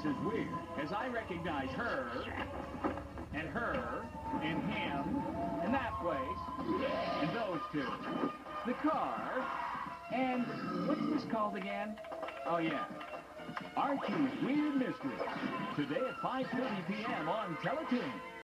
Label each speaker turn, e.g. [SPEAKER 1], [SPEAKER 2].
[SPEAKER 1] is weird, as I recognize her, and him, and that place, and those two, the car, and what's this called again? Oh, yeah. Archie's Weird Mysteries. Today at 5:30 p.m. on Teletoon.